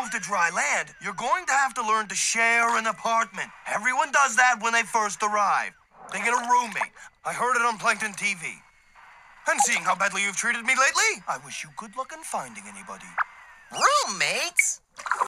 move to dry land, you're going to have to learn to share an apartment. Everyone does that when they first arrive. They get a roommate. I heard it on Plankton TV. And seeing how badly you've treated me lately, I wish you good luck in finding anybody. Roommates?